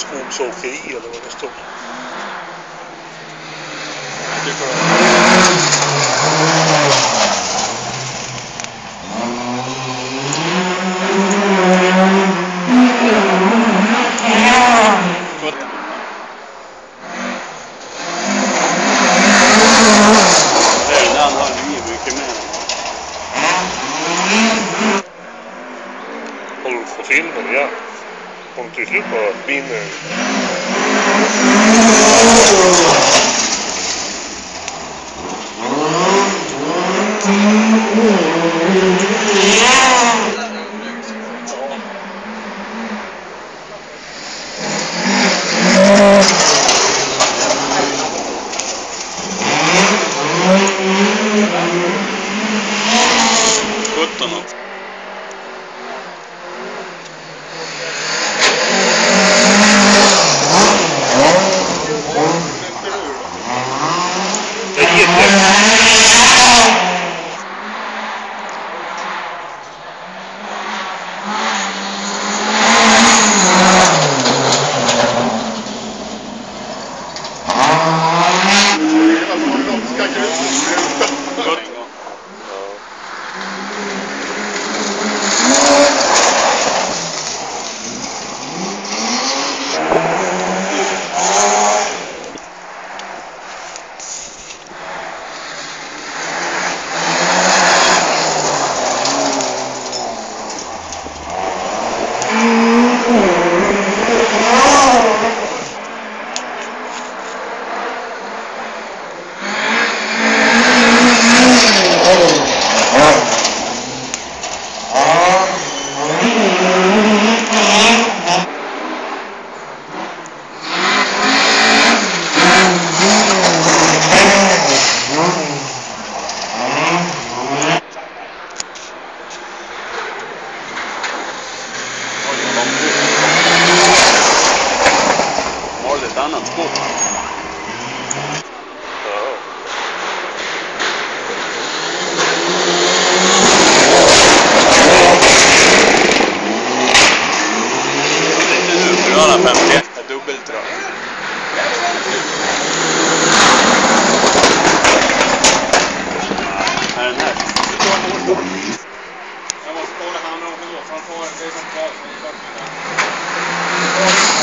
skogsåkeri eller vad det står. Den har vi mycket mer. Håller du på filmen, ja. Om till slut bara vinner. Har du ett annat skott? Det är inte du, 451 är dubbeltröj. Är den här? Jag måste kolla han om det går, för han tar det som kvar.